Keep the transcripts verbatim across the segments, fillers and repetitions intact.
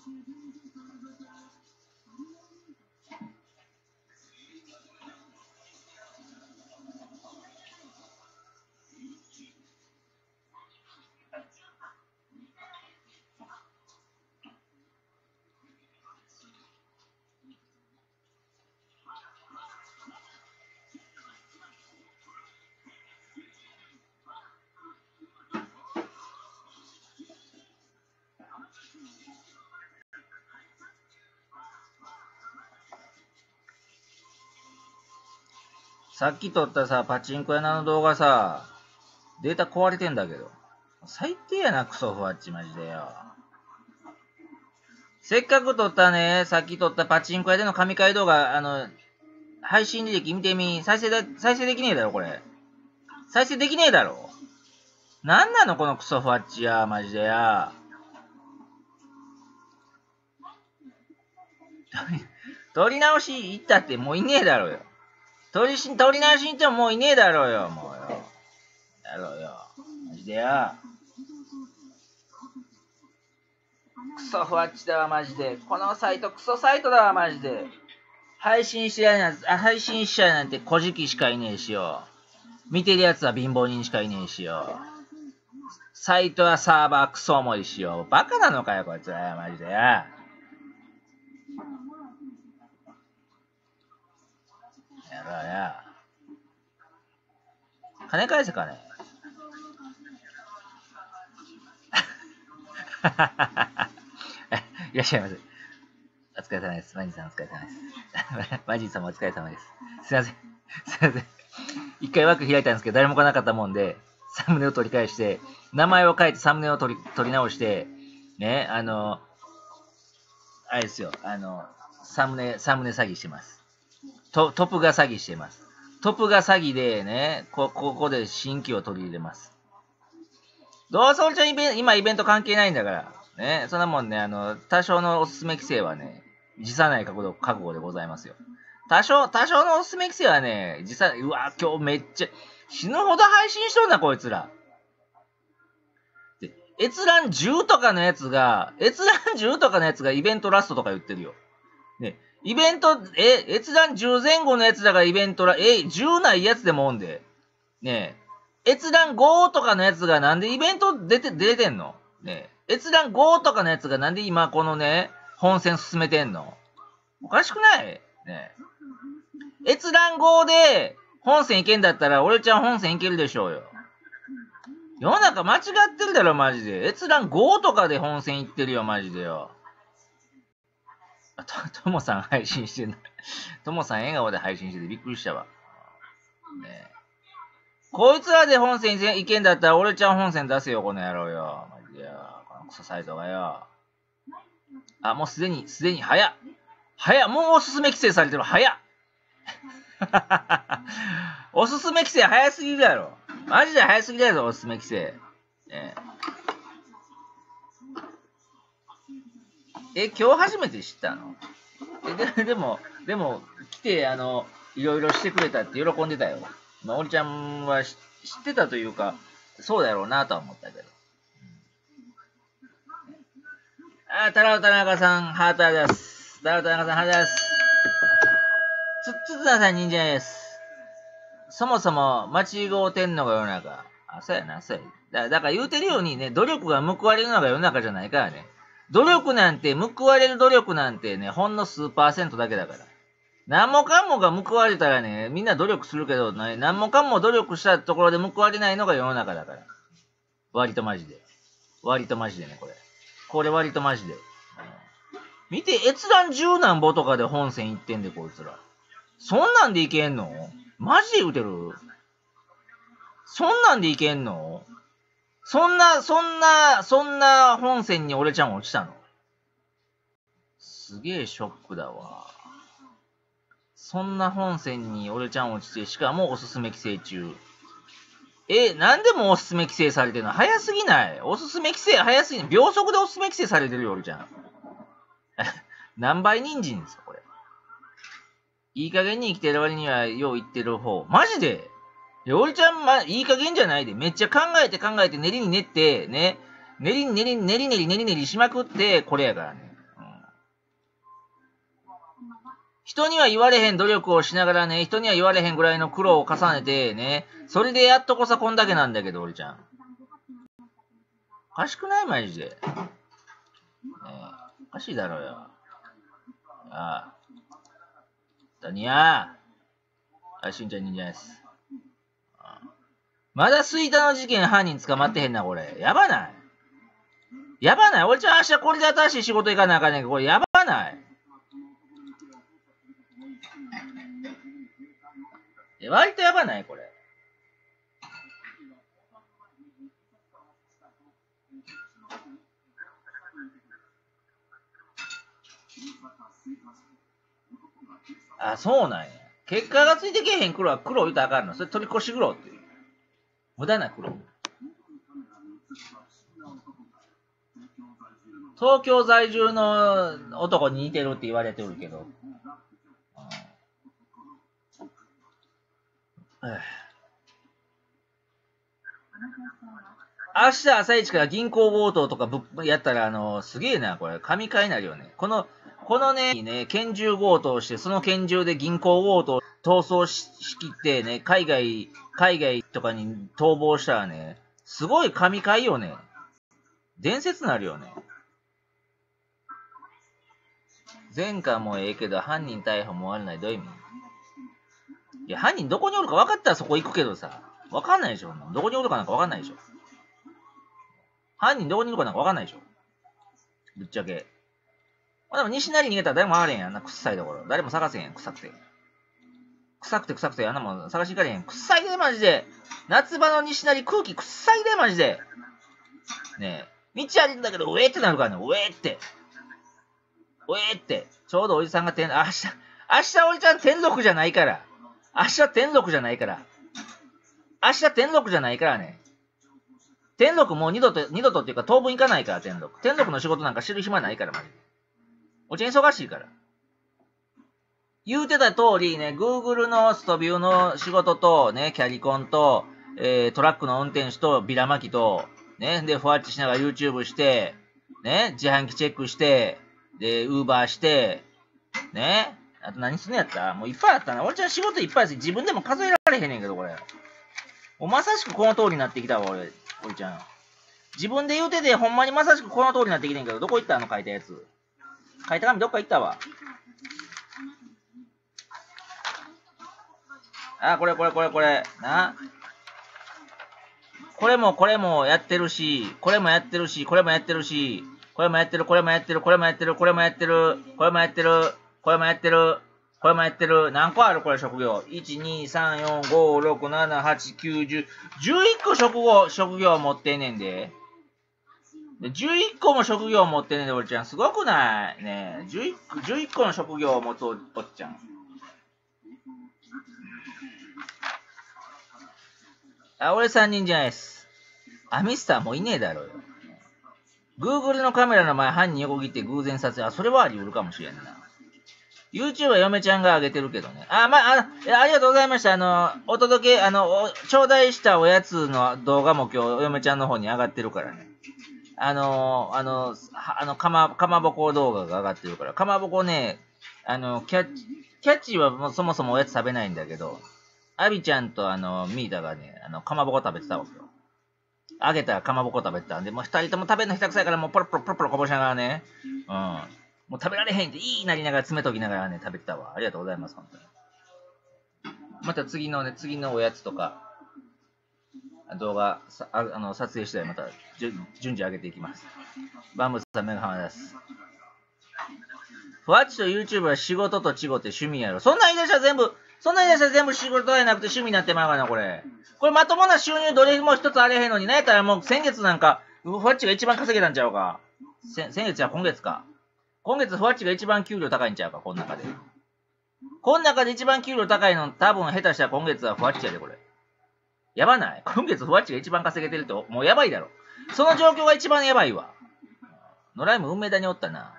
さっき撮ったさ、パチンコ屋の動画さ、データ壊れてんだけど。最低やな、クソふわっち、マジでよ。せっかく撮ったね、さっき撮ったパチンコ屋での神回動画、あの、配信履歴見てみ、再生で、再生できねえだろ、これ。再生できねえだろ。なんなの、このクソふわっちや、マジでや。撮り直し行ったってもういねえだろよ。撮りし、撮り直しに行ってももういねえだろうよ、もうよ。やろうよ。マジでや。クソふわっちだわ、マジで。このサイト、クソサイトだわ、マジで。配信してやな、配信しちゃなんて小じきしかいねえしよ。見てるやつは貧乏人しかいねえしよ。サイトはサーバークソ重いしよ。バカなのかよ、こいつは、マジでや。やろうや。金返せ、金。いらっしゃいませ。お疲れ様です。マジさんお疲れ様です。マジさんもお疲れ様です。すいません。すいません。一回枠開いたんですけど、誰も来なかったもんで、サムネを取り返して、名前を書いてサムネを取り、取り直して、ね、あの、あれですよ、あの、サムネ、サムネ詐欺してます。トトップが詐欺してます。トップが詐欺でね、こ、ここで新規を取り入れます。どうせ俺ちゃんイベン今イベント関係ないんだから。ね、そんなもんね、あの、多少のおすすめ規制はね、辞さない覚悟、覚悟でございますよ。多少、多少のおすすめ規制はね、辞さ、うわ、今日めっちゃ、死ぬほど配信しとんな、こいつら。で、閲覧じゅうとかのやつが、閲覧じゅうとかのやつがイベントラストとか言ってるよ。ね、イベント、え、閲覧じゅう前後のやつだがイベントラ、え、じゅうないやつでもおんで。ねえ、閲覧ごとかのやつがなんでイベント出て、出てんのねえ、閲覧ごとかのやつがなんで今このね、本戦進めてんのおかしくないねえ。閲覧ごで本戦いけんだったら俺ちゃん本戦いけるでしょうよ。世の中間違ってるだろ、マジで。閲覧ごとかで本戦いってるよ、マジでよ。と、ともさん配信してんの。ともさん笑顔で配信しててびっくりしたわ。ねえ。こいつらで本戦いけんだったら俺ちゃん本戦出せよ、この野郎よ。マジでよ。このクソサイトがよ。あ、もうすでに、すでに、早っ。早っ。もうおすすめ規制されてる。早っ。おすすめ規制早すぎるだろ。マジで早すぎだぞ、おすすめ規制。ね、え、今日初めて知ったのえで、でも、でも、来て、あの、いろいろしてくれたって喜んでたよ。まあ、おりちゃんは知ってたというか、そうだろうなとは思ったけど。あ、タラオ田中さん、ハートありがとうございます。タラオ田中さん、ハートありがとうございます。つ、つつなさん、忍者です。そもそも、間違うてんのが世の中。あ、そうやな、そうや。だ, だから言うてるようにね、努力が報われるのが世の中じゃないからね。努力なんて、報われる努力なんてね、ほんの数パーセントだけだから。何もかもが報われたらね、みんな努力するけど、ね、何もかも努力したところで報われないのが世の中だから。割とマジで。割とマジでね、これ。これ割とマジで。うん、見て、閲覧十何歩とかで本線行ってんで、こいつら。そんなんでいけんのマジで言うてるそんなんでいけんのそんな、そんな、そんな本線に俺ちゃん落ちたのすげえショックだわ。そんな本線に俺ちゃん落ちて、しかもおすすめ規制中。え、なんでもおすすめ規制されてるの早すぎないおすすめ規制早すぎない秒速でおすすめ規制されてるよ、俺ちゃん。何倍人参ですか、これ。いい加減に生きてる割にはよう言ってる方。マジでいや、俺ちゃん、ま、いい加減じゃないで。めっちゃ考えて考えて練りに練って、ね。練りに練りに練り練り練り練りしまくって、これやからね。う人には言われへん努力をしながらね、人には言われへんぐらいの苦労を重ねてね、それでやっとこさこんだけなんだけど、俺ちゃん。おかしくないマジで。ねえ、おかしいだろうよ。ああ。ダニヤー。あ、しんちゃん忍者です。ああまだスイタの事件犯人捕まってへんな、これ。やばない。やばない。俺ちゃん明日これで新しい仕事行かなあかんねんけど、これやばない。割とやばないこれ。あ、そうなんや。結果がついてけへん黒は黒言うたらあかんの。それ取り越し黒っていう。無駄な黒。東京在住の男に似てるって言われてるけど。明日朝一から銀行強盗とかぶやったら、あの、すげえな、これ。神回になるよね。この、このね、ね、拳銃強盗して、その拳銃で銀行強盗逃走 し, しきってね、海外、海外とかに逃亡したらね、すごい神回よね。伝説なるよね。前科もええけど、犯人逮捕も終わらない。どういう意味？いや、犯人どこにおるか分かったらそこ行くけどさ、分かんないでしょ。どこにおるかなんか分かんないでしょ。犯人どこにいるかなんか分かんないでしょ。ぶっちゃけ。まあ、でも西成逃げたら誰も回れへんやん。あんな臭いところ。誰も探せへん。臭くて。臭くて臭くてあんなもん探しに行かれへん。臭いでマジで。夏場の西成空気臭いでマジで。ねえ。道歩いてんだけど、うえーってなるからね。うえーって。うえーって。ちょうどおじさんが天、明日、明日おじちゃん天禄じゃないから。明日天禄じゃないから。明日天禄じゃないからね。天禄もう二度と、二度とっていうか当分行かないから、天禄。天禄の仕事なんか知る暇ないから、マジで。おちゃん忙しいから。言うてた通りね、Google のストビューの仕事と、ね、キャリコンと、えー、トラックの運転手と、ビラ巻きと、ね、で、ふわっちしながら YouTube して、ね、自販機チェックして、で、Uber して、ね、あと何すんのやったもういっぱいあったな。俺ちゃん仕事いっぱいです。自分でも数えられへんねんけど、これ。もうまさしくこの通りになってきたわ、俺。俺ちゃん。自分で言うてて、ほんまにまさしくこの通りになってきてんけど、どこ行ったの書いたやつ。書いた紙どっか行ったわ。あ、これこれこれこれ。な。これもこれもやってるし、これもやってるし、これもやってるし、これもやってる、これもやってる、これもやってる、これもやってる、これもやってる、これもやってる、これもやってる。何個あるこれ職業。いち、に、さん、よん、ご、ろく、なな、はち、きゅう、じゅう。じゅういっこ職業、職業持ってんねんで。じゅういっこも職業持ってんねんで、俺ちゃん。すごくないねえ。じゅういち、じゅういっこの職業を持つおっちゃん。あ、俺さんにんじゃないです。あ、ミスターもういねえだろうよ。Google のカメラの前、犯人横切って偶然撮影。あ、それはあり得るかもしれんな。YouTube は嫁ちゃんが上げてるけどね。あ、まあ、あ、ありがとうございました。あの、お届け、あの、頂戴したおやつの動画も今日、嫁ちゃんの方に上がってるからね。あの、あの、あの、かま、かまぼこ動画が上がってるから。かまぼこね、あの、キャッチ、キャッチはもうそもそもおやつ食べないんだけど、アビちゃんとあの、ミータがね、あの、かまぼこ食べてたわけよ。あげたらかまぼこ食べてたんで、もう二人とも食べるの下手くさいから、もうポロポロポロポロこぼしながらね、うん。もう食べられへんっていいなりながら詰めときながらね、食べてたわ。ありがとうございます、本当に。また次のね、次のおやつとか、動画、さああの撮影したらまた順次上げていきます。バンブスさん、メガハマです。ふわっちと YouTube は仕事と違って趣味やろ。そんな言い出したら全部、そんな言い出したら全部仕事じゃなくて趣味になってまうかな、これ。これまともな収入どれも一つあれへんのに、なんやったらもう先月なんか、ふわっちが一番稼げたんちゃうか。先月や今月か。今月ふわっちが一番給料高いんちゃうか、この中で。この中で一番給料高いの、多分下手したら今月はふわっちやで、これ。やばない今月ふわっちが一番稼げてると、もうやばいだろ。その状況が一番やばいわ。野良も梅田におったな。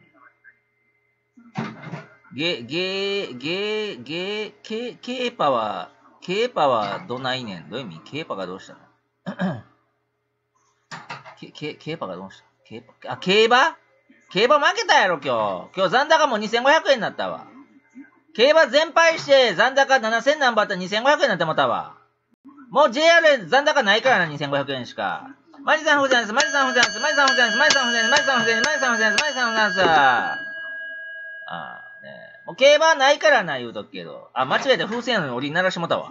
ゲ、ゲ、ゲ、ゲ、ケ、ケーパは、ケーパはどないねん。どういう意味ケーパがどうしたのケ、ケ、ケーパがどうしたケーパ、あ、競馬競馬負けたやろ、今日。今日残高もにせんごひゃくえんになったわ。 競馬全敗して残高ななせん何番あったらにせんごひゃくえんになってもたわ。もう ジェイアール 残高ないからな、にせんごひゃくえんしか。マジさん不全です、マジさん不全です、マジさん不全です、マジさん不全です、マジさん不全です、マジさん不全です、マジさん不全です。ああ、ねえ。もう競馬ないからな、言うとくけど。あ、間違えて風船やのに檻に鳴らしてもたわ。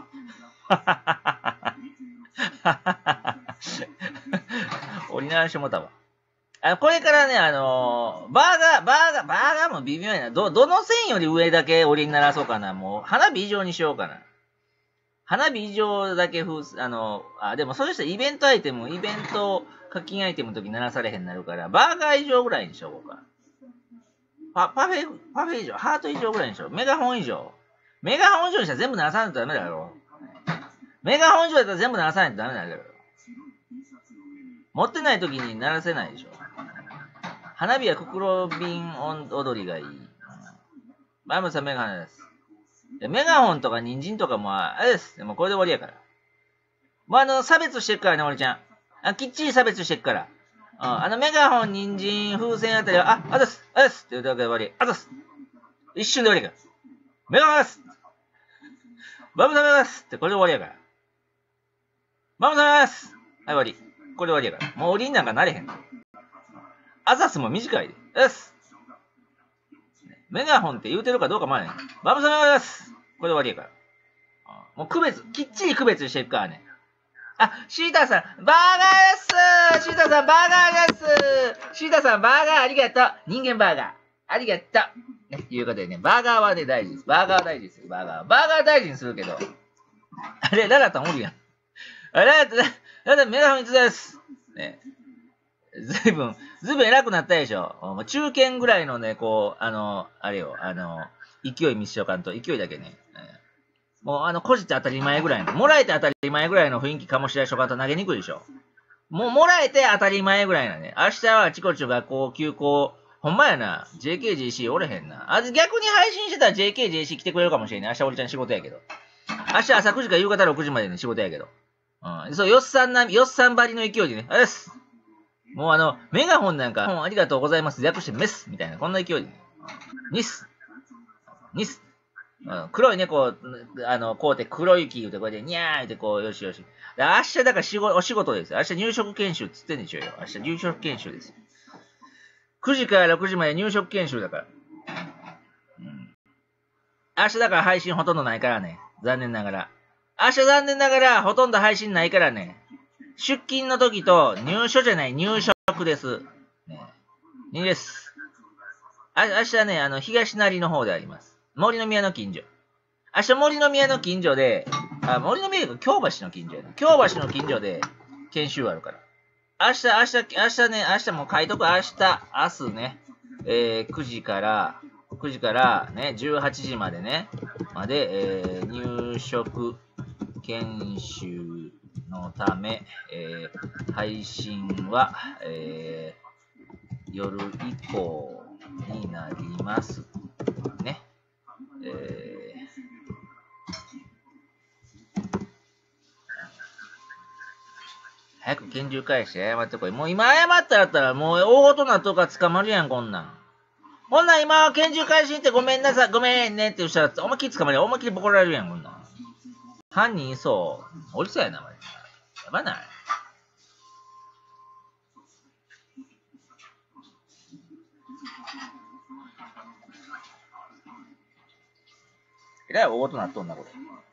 檻鳴らしてもたわ。あ、これからね、あのー、バーガー、バーガー、バーガーも微妙やな。ど、どの線より上だけ檻に鳴らそうかな。もう、花火以上にしようかな。花火以上だけ風、あの、あ、でもそういう人イベントアイテム、イベント課金アイテムの時鳴らされへんなるから、バーガー以上ぐらいにしようか。パ、パフェ、パフェ以上、ハート以上ぐらいにしよう。メガホン以上。メガホン以上にしたら全部鳴らさないとダメだろ。メガホン以上だったら全部鳴らさないとダメだろ。持ってない時に鳴らせないでしょ。花火はククロビン踊りがいい。バイムさんメガホンです。メガホンとか人参とかも、あれです。でもこれで終わりやから。もうあの、差別してるからね、俺ちゃん。あ、きっちり差別してるから。うん、あの、メガホン、人参、風船あたりは、あ、あざす、あざすって言うだけで終わり。あざす。一瞬で終わりやから。メガホンです。バムサメですって、これで終わりやから。バムサメです。はい、終わり。これで終わりやから。もう降りんなんかなれへん。あざすも短いで。です。メガホンって言うてるかどうかまあね。バムサメです。これで終わりやから。もう区別、きっちり区別していくからね。あ、シータさん、バーガーです。シータさん、バーガーです。シータさん、バーガーありがとう。人間バーガー。ありがとう。ね、いうことでね、バーガーはね、大事です。バーガーは大事ですよ、バーガー。バーガー大事にするけど。あれ、ララタンおるやん。あれ、ララタン、ララタン、メガホンいつです。ね。ずいぶん、ずいぶん偉くなったでしょ。中堅ぐらいのね、こう、あの、あれよ、あの、勢い見せようかんと、勢いだけね。もう、あの、こじって当たり前ぐらいの、もらえて当たり前ぐらいの雰囲気かもしれないしょかと投げにくいでしょ。もう、もらえて当たり前ぐらいなね。明日はあちこち学校、休校、ほんまやな。ジェーケージェーシー おれへんな。あ、逆に配信してたら ジェーケージェーシー 来てくれるかもしれんね。明日俺ちゃん仕事やけど。明日朝くじから夕方ろくじまでね、仕事やけど。うん。そう、よっさんな、よっさんばりの勢いでね。あれです。もうあの、メガホンなんか、本ありがとうございます。略してメスみたいな、こんな勢いでね。ニス。ニス。うん、黒い猫、あの、こうて黒い雪言うて、こうやって、にゃーってこう、よしよし。で明日だから仕事、お仕事ですよ。明日入職研修っつってんでしょうよ。明日入職研修ですよ。くじからろくじまで入職研修だから。うん。明日だから配信ほとんどないからね。残念ながら。明日残念ながらほとんど配信ないからね。出勤の時と入所じゃない入職です。ね。にです。あ、明日ね、あの、東成の方であります。森の宮の近所。明日森の宮の近所で、あ、森の宮が京橋の近所やな。京橋の近所で研修あるから。明日、明日、明日ね、明日もう書いとく。明日、明日ね、えー、くじから、くじからね、じゅうはちじまでね、まで、えー、入職研修のため、えー、配信は、えー、夜以降になります。ね。えー早く拳銃返して謝ってこい。もう今謝ったらったらもう大事なとか捕まるやん、こんなん。ほんなん今は拳銃返しに行ってごめんなさい、ごめんねって言う人は思いっきり捕まるやん。思いっきりボコられるやん、こんなん。犯人いそう。おりそうやな、マジで。やばない。えらい大事なっとんな、これ。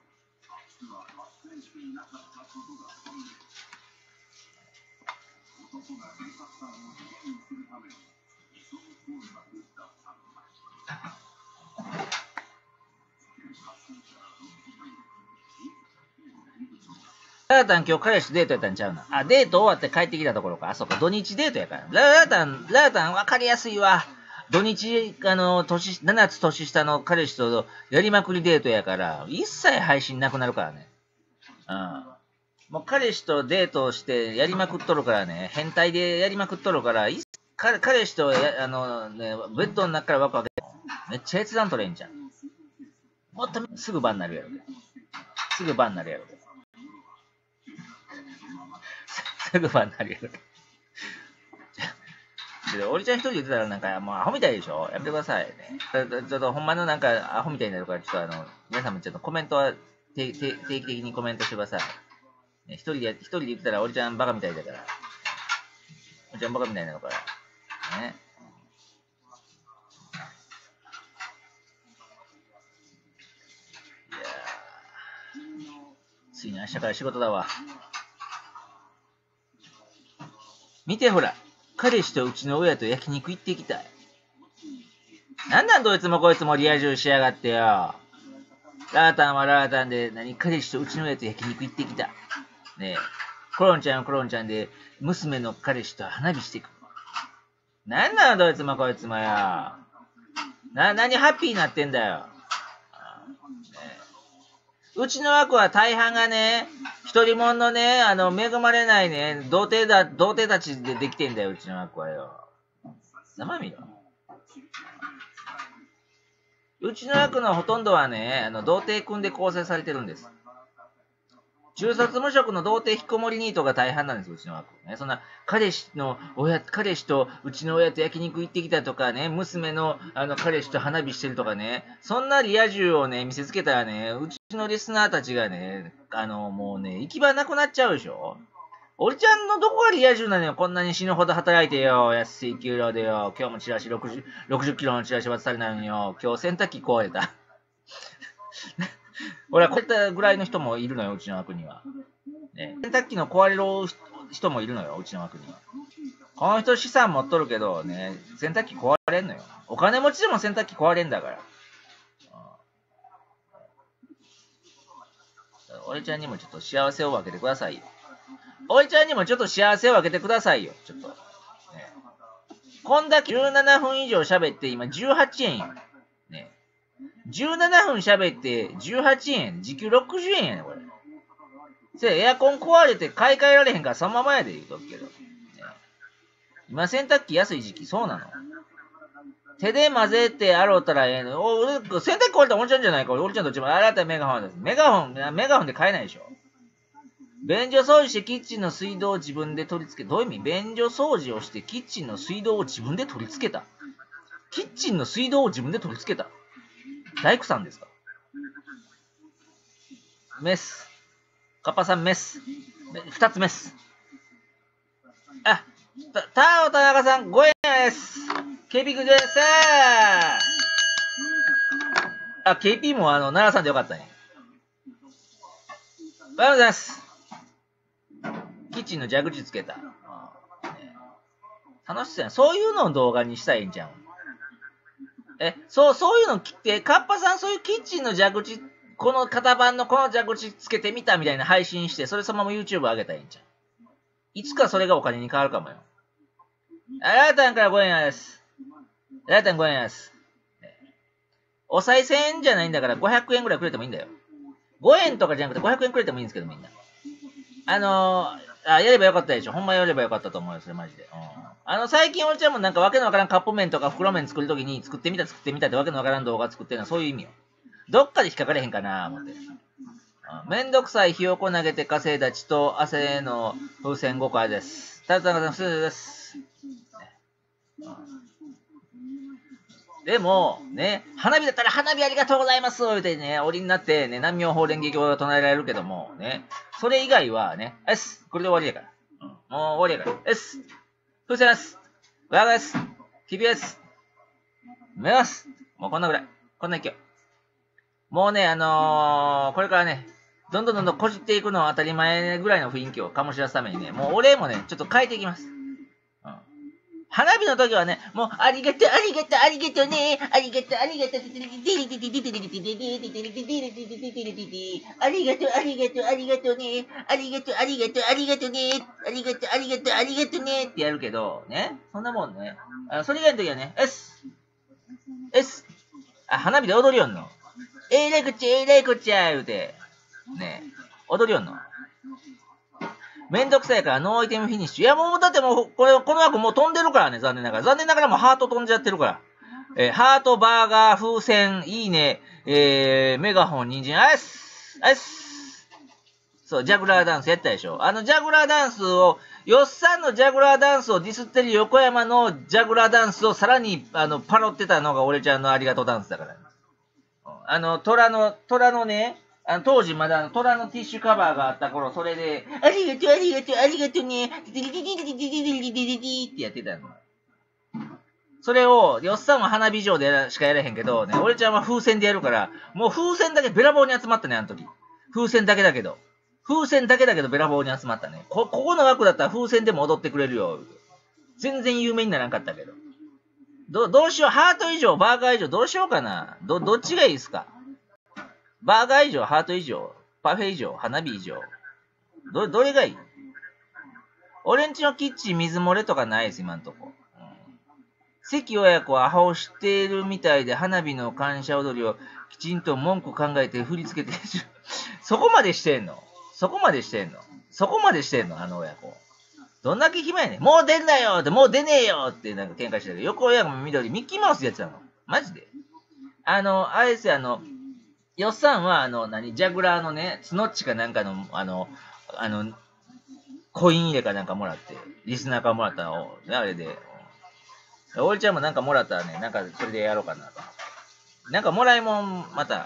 ララタン今日彼氏デートやったんちゃうな。あ、デート終わって帰ってきたところか。あ、そっか、土日デートやから。ララタン、ララタン分かりやすいわ。土日、あの、年、ななつ年下の彼氏とやりまくりデートやから、一切配信なくなるからね。うん。もう彼氏とデートしてやりまくっとるからね、変態でやりまくっとるから、い彼彼氏とやあの、ね、ベッドの中からわくわけ。めっちゃ閲覧取れんじゃん。もっとすぐバンになるやろ。すぐバンになるやろ。すぐバンになるやろ。 けど、俺ちゃん一人で言ってたらなんか、もうアホみたいでしょ？やめてくださいね。ちょっとほんまのなんかアホみたいになるから、ちょっとあの、皆さんもちょっとコメントは定期的にコメントしてください。ね、一人で、一人で言ってたら俺ちゃんバカみたいだから。俺ちゃんバカみたいになるから。ね。いやー、ついに明日から仕事だわ。見てほら、彼氏とうちの親と焼肉行ってきたい。なんなんどいつもこいつもリア充しやがってよ。ラータンはラータンで、何、彼氏とうちの親と焼肉行ってきた。ねえ、コロンちゃんはコロンちゃんで、娘の彼氏と花火してくる。なんなのどいつもこいつもよ。な、何ハッピーになってんだよ。うちの枠は大半がね、一人もんのね、あの、恵まれないね、童貞だ、童貞たちでできてんだよ、うちの枠はよ。生身よ。うちの枠のほとんどはね、あの、童貞組んで構成されてるんです。中卒無職の童貞引きこもりニートが大半なんです、うちの枠。ね、そんな、彼氏の親、彼氏とうちの親と焼肉行ってきたとかね、娘のあの彼氏と花火してるとかね、そんなリア充をね、見せつけたらね、うちのリスナーたちがね、あの、もうね、行き場なくなっちゃうでしょ。俺ちゃんのどこがリア充なのよ、こんなに死ぬほど働いてよ、安い給料でよ、今日もチラシろくじゅう、ろくじゅっキロのチラシ渡されないのによ、今日洗濯機壊れた。俺はこういったぐらいの人もいるのよ、うちの枠には。ね、洗濯機の壊れる人もいるのよ、うちの枠には。この人資産持っとるけどね、洗濯機壊れんのよ。お金持ちでも洗濯機壊れんだから。俺ちゃんにもちょっと幸せを分けてくださいよ。俺ちゃんにもちょっと幸せを分けてくださいよ、ちょっと。ね、こんだけじゅうななふん以上喋って今じゅうはちえんよ。ね、じゅうななふん喋ってじゅうはちえん、時給ろくじゅうえんやねこれ。せエアコン壊れて買い替えられへんからそのままやで言うとくけど。ね、今洗濯機安い時期そうなの。手で混ぜて洗うたらええの。お洗濯機壊れたら俺ちゃんじゃないか。俺ちゃんどっちも洗ったらメガホンです。メガホン、メガホンで買えないでしょ。便所掃除してキッチンの水道を自分で取り付け、どういう意味？便所掃除をしてキッチンの水道を自分で取り付けた。キッチンの水道を自分で取り付けた。大工さんですか？メス。カッパさんメス。二つメス。あ、た、たお田中さんごえんです。ケーピー くんです。あ、ケーピー もあの、奈良さんでよかったね。おはようございます。キッチンの蛇口つけた。楽しそうやん。そういうのを動画にしたらいいんじゃん。え、そう、そういうの切って、カッパさんそういうキッチンの蛇口、この型番のこの蛇口つけてみたみたいな配信して、それそのまま YouTube 上げたらいいんじゃん。いつかそれがお金に変わるかもよ。あらたんからごえんです。あらたんごえんです。お賽銭じゃないんだからごひゃくえんぐらいくれてもいいんだよ。ごえんとかじゃなくてごひゃくえんくれてもいいんですけどみんな。あのー、あ、やればよかったでしょ。ほんまやればよかったと思うよ、それマジで。うん、あの、最近俺ちゃんもなんかわけのわからんカップ麺とか袋麺作るときに作ってみた作ってみたってわけのわからん動画作ってるのはそういう意味よ。どっかで引っかかれへんかな思って。うん、めんどくさいひよこ投げて稼いだ血と汗の風船ごかいです。ただただ普通です。でも、ね、花火だったら花火ありがとうございます言うてね、折になってね、南妙法蓮華経が唱えられるけども、ね、それ以外はね、えっす、これで終わりやから。うん、もう終わりやから。えっす、風船です。ガヤガです。キビです。目ます。もうこんなぐらい。こんな勢い。もうね、あのー、これからね、どんどんどんどんこじっていくのは当たり前ぐらいの雰囲気を醸し出すためにね、もう俺もね、ちょっと変えていきます。花火の時はね、もう、ありがとう、ありがとう、ありがとうね、ありがとう、ありがとう、ありがとう、ありがとう、ありがとう、ありがとうね、ありがとう、ありがとう、ありがとうね、ありがとう、ありがとう、ありがとうねってやるけど、ね、そんなもんね、あそれ以外の時はね、S、S、あ、花火で踊りよんの。えいらいこっちゃ、えいらいこっちゃ、言うて、ね、踊りよんの。めんどくさいからノーアイテムフィニッシュ。いやもうだってもう、これ、この枠もう飛んでるからね、残念ながら。残念ながらもうハート飛んじゃってるから。えー、ハート、バーガー、風船、いいね、えー、メガホン、人参、あいっすあいっすそう、ジャグラーダンスやったでしょ。あのジャグラーダンスを、よっさんのジャグラーダンスをディスってる横山のジャグラーダンスをさらに、あの、パロってたのが俺ちゃんのありがとうダンスだから。あの、虎の、虎のね、あの当時まだ虎のティッシュカバーがあった頃、それで、ありがとう、ありがとう、ありがとうね、ディディディディディディディディディディディってやってたの。それを、よっさんは花火場でやらしかやらへんけど、ね、俺ちゃんは風船でやるから、もう風船だけべらぼうに集まったね、あの時。風船だけだけど。風船だけだけどべらぼうに集まったね。こ、ここの枠だったら風船でも踊ってくれるよ。全然有名にならんかったけど。ど、どうしよう、ハート以上、バーガー以上、どうしようかな。ど、どっちがいいですか？バーガー以上、ハート以上、パフェ以上、花火以上。ど、どれがいい？俺んちのキッチン水漏れとかないです、今んとこ。うん、関親子はアホを知っているみたいで、花火の感謝踊りをきちんと文句考えて振り付けてそこまでしてんの？そこまでしてんの？そこまでしてんの？あの親子。どんだけ暇やねん。もう出んなよって、もう出ねえよってなんか喧嘩してたけど、横親子も緑、ミッキーマウスやってたの。マジで。あの、あれですよ、あの、よっさんは、あの、何、ジャグラーのね、スノッチかなんかの、あの、あの、コイン入れかなんかもらって、リスナーからもらったのを、あれで、俺ちゃんもなんかもらったらね、なんかそれでやろうかなと。なんかもらいもん、また、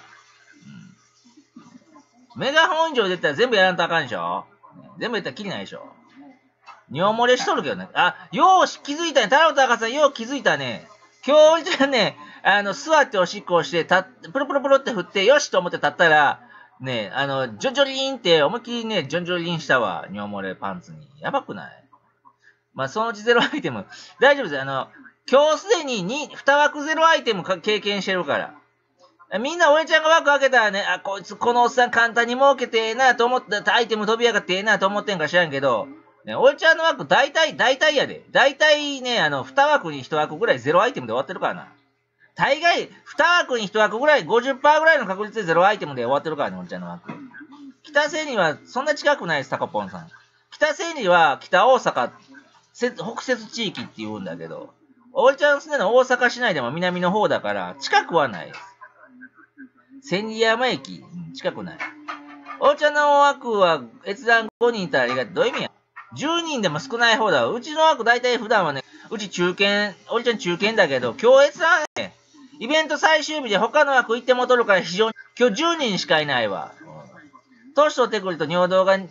うん、メガホン以上出たら全部やらんとあかんでしょ？全部やったらきりないでしょ？尿漏れしとるけどね。あ、よう気づいたね。太郎高さん、よう気づいたね。今日俺ちゃんね、あの、座っておしっこをして、た、プロプロプロって振って、よしと思って立ったら、ね、あの、ジョンジョリーンって、思いっきりね、ジョンジョリーンしたわ。尿漏れパンツに。やばくない？まあ、そのうちゼロアイテム。大丈夫です。あの、今日すでにに、に枠ゼロアイテム経験してるから。みんな俺ちゃんが枠開けたらね、あ、こいつこのおっさん簡単に儲けてええなと思った、アイテム飛び上がってええなと思ってんか知らんけど、ね、俺ちゃんの枠大体、大体やで。大体ね、あの、に枠にいち枠ぐらいゼロアイテムで終わってるからな。大概、に枠にいち枠ぐらい、ごじゅっパーセント ぐらいの確率でゼロアイテムで終わってるからね、俺ちゃんの枠。北千里はそんな近くないです、タコポンさん。北千里は北大阪、北摂地域って言うんだけど、俺ちゃん住んでるの大阪市内でも南の方だから、近くはない。千里山駅、うん、近くない。俺ちゃんの枠は閲覧ごにんいたらありがとう。どういう意味や？じゅうにんでも少ない方だわ。うちの枠大体普段はね、うち中堅、俺ちゃん中堅だけど、今日閲覧ね、イベント最終日で他の枠行ってもとるから非常に、今日じゅうにんしかいないわ。年取ってくると尿道がに、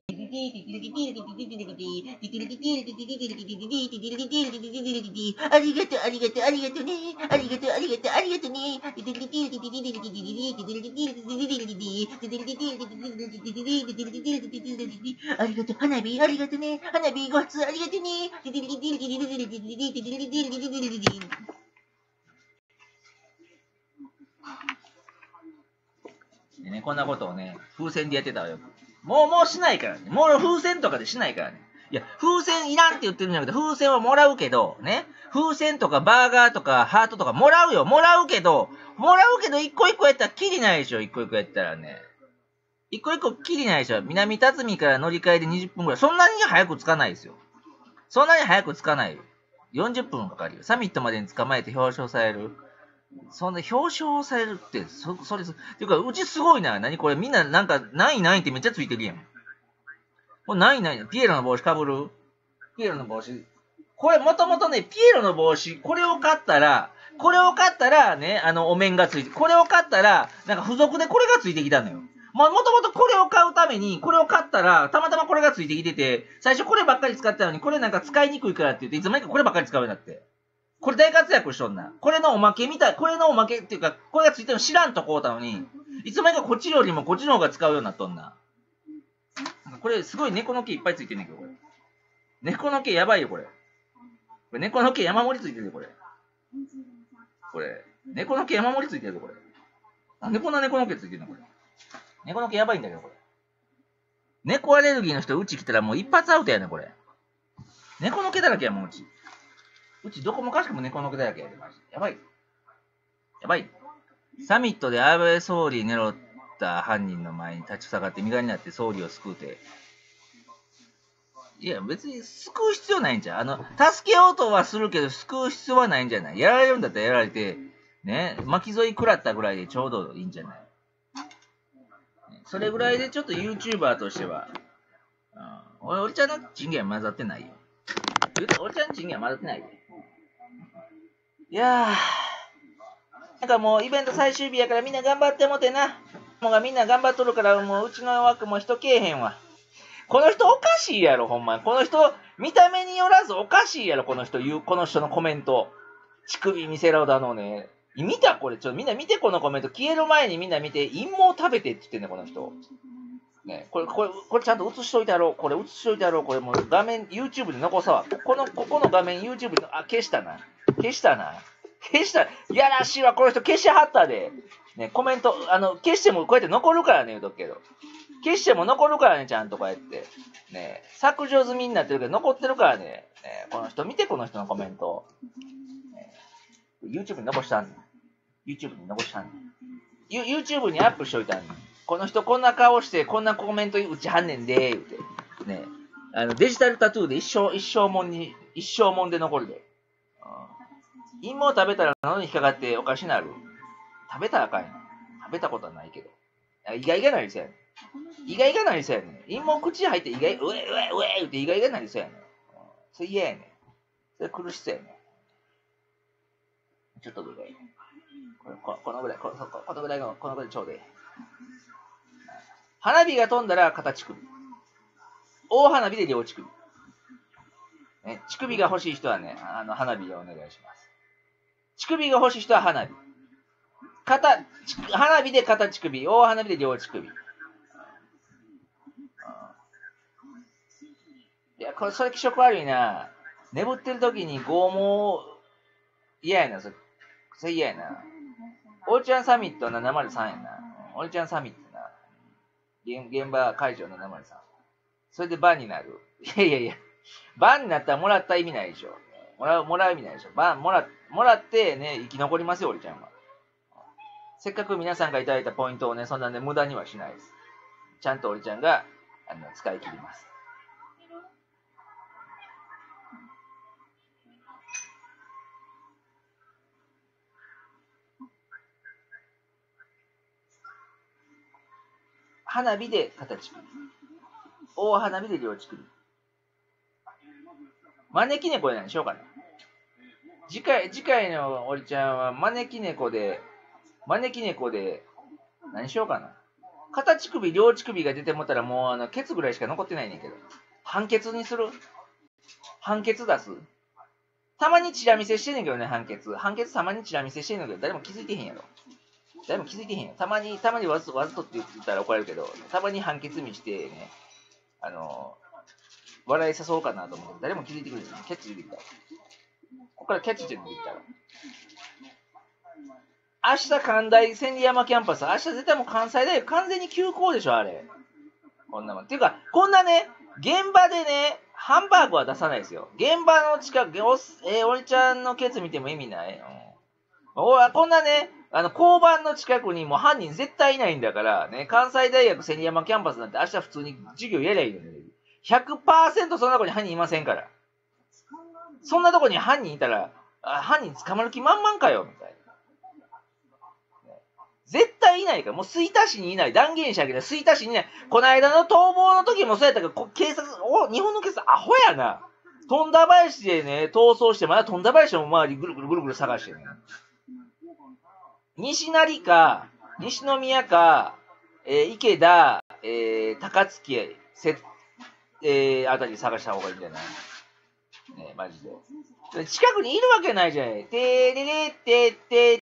ありがとう、ありがとう、ありがとうね。ありがとう、ありがとう、ありがとうね。ありがとう、花火、ありがとうね。花火ご発、ありがとうね。でね、こんなことをね、風船でやってたわよ。もう、もうしないからね。もう風船とかでしないからね。いや、風船いらんって言ってるんじゃなくて、風船はもらうけど、ね。風船とかバーガーとかハートとかもらうよ。もらうけど、もらうけど一個一個やったらキリないでしょ。一個一個やったらね。一個一個キリないでしょ。南辰巳から乗り換えでにじゅっぷんぐらい。そんなに早くつかないですよ。そんなに早くつかないよ。よんじゅっぷんかかるよ。サミットまでに捕まえて表彰される。そんな表彰されるって、そ、それ、っていうか、うちすごいな。何これみんななんか、ないないってめっちゃついてるやん。これないない。ピエロの帽子かぶる？ピエロの帽子。これもともとね、ピエロの帽子、これを買ったら、これを買ったらね、あの、お面がついて、これを買ったら、なんか付属でこれがついてきたのよ。もともとこれを買うために、これを買ったら、たまたまこれがついてきてて、最初こればっかり使ってたのに、これなんか使いにくいからって言って、いつの間にかこればっかり使うようになって。これ大活躍しとんな。これのおまけみたい、これのおまけっていうか、これがついてるの知らんとこうたのに、いつの間にかこっちよりもこっちの方が使うようになっとんな。これすごい猫の毛いっぱいついてんねんけど、これ。猫の毛やばいよ、これ。これ猫の毛山盛りついてるよ、これ。これ。猫の毛山盛りついてるよ、これ。なんでこんな猫の毛ついてるの、これ。猫の毛やばいんだけど、これ。猫アレルギーの人、うち来たらもう一発アウトやねん、これ。猫の毛だらけやもん、うち。うちどこもかしくも猫の毛だらけやで、マジで。やばい。やばい。サミットで安倍総理狙った犯人の前に立ち塞がって身軽になって総理を救うて。いや、別に救う必要ないんじゃん。あの、助けようとはするけど、救う必要はないんじゃない。やられるんだったらやられて、ね、巻き添い食らったぐらいでちょうどいいんじゃない。 それぐらいでちょっと YouTuber としては、うん、俺、俺ちゃんのチンゲン混ざってないよ。言うと、俺ちゃんのチンゲン混ざってないよ。いやー、なんかもうイベント最終日やからみんな頑張ってもてな。もうがみんな頑張っとるから、もううちの枠も人けえへんわ。この人おかしいやろ、ほんま。この人、見た目によらずおかしいやろ、この人言う、この人のコメント。乳首見せろだのね。見たこれ、ちょっとみんな見て、このコメント。消える前にみんな見て、陰謀食べてって言ってんね、この人。ね、これ、これ、これちゃんと映しといてやろう。これ映しといてやろう。これもう画面、YouTube で残さわ。この、ここの画面 YouTube で、あ、消したな。消したな。消した。やらしいわ、この人消しはったで。ね、コメント、あの、消してもこうやって残るからね、言うとくけど。消しても残るからね、ちゃんとこうやって。ね、削除済みになってるけど、残ってるからね。ね、この人、見て、この人のコメント。ね、YouTube に残したんねん。YouTube に残したんねん。YouTube にアップしといたんねん。この人こんな顔して、こんなコメント打ちはんねんで、言うて。ね。あの、デジタルタトゥーで一生、一生もんに、一生もんで残るで。陰謀食べたら喉に引っかかっておかしなる。食べたらあかんやん。食べたことはないけど。意外がなりそうやねん。意外がなりそうやねん。陰謀口入って意外、うえうえうえ言って意外がなりそうやねん。それ嫌やねん。それ苦しそうやねん。ちょっとぐらい。これここのぐらい、このこのぐらいの、このぐらいちょうどいい。花火が飛んだら片乳首。大花火で両乳首。ね、乳首が欲しい人はね、あの花火でお願いします。乳首が欲しい人は花火。片、花火で片乳首、大花火で両乳首。いや、これ、それ気色悪いな。眠ってる時に拷問嫌やな、それ。それ嫌やな。おーちゃんサミットななまるさんやな。おーちゃんサミットな。現現場会場ななまるさん。それでバンになる。いやいやいや。バンになったらもらった意味ないでしょ。もらう、もらう意味ないでしょ。バン、もら、もらってね、生き残りますよ、おりちゃんは。せっかく皆さんがいただいたポイントをね、そんなね、無駄にはしないです。ちゃんとおりちゃんが、あの、使い切ります。花火で片乳首。大花火で両乳首。招き猫で何しようかな。次回、次回のおりちゃんは招き猫で、招き猫で、何しようかな。片乳首、両乳首が出てもったらもう、あの、ケツぐらいしか残ってないねんけど。半ケツにする？半ケツ出す？たまにチラ見せしてんねんけどね、半ケツ。半ケツたまにチラ見せしてんねんけど、誰も気づいてへんやろ。誰も気づいてへんよ。たまに、たまにわざと、わざとって言ったら怒られるけど、たまに半ケツ見してね、あの、笑い誘おうかなと思う。誰も気づいてくれる。キャッチできた。ここからキャッチできたら。明日関大千里山キャンパス、明日絶対もう関西大学完全に休校でしょ、あれ。こんなもん。っていうか、こんなね、現場でね、ハンバーグは出さないですよ。現場の近く、お、えー、おりちゃんのケツ見ても意味ない。うん、おこんなね、あの、交番の近くにもう犯人絶対いないんだから、ね、関西大学千里山キャンパスなんて明日普通に授業やりゃいいのに。ひゃくパーセント そんなとこに犯人いませんから。そんなとこに犯人いたら、あ犯人捕まる気満々かよ、みたいな。絶対いないから、もう吹田市にいない。断言したけど、吹田市にいない。この間の逃亡の時もそうやったけど、警察、お、日本の警察、アホやな。富田林でね、逃走して、まだ富田林の周りぐるぐるぐるぐる探してね。西成か、西宮か、えー、池田、えー、高槻、せ、えー、あたり探した方がいいんじゃない？ね、マジで。近くにいるわけないじゃない。てーれれってって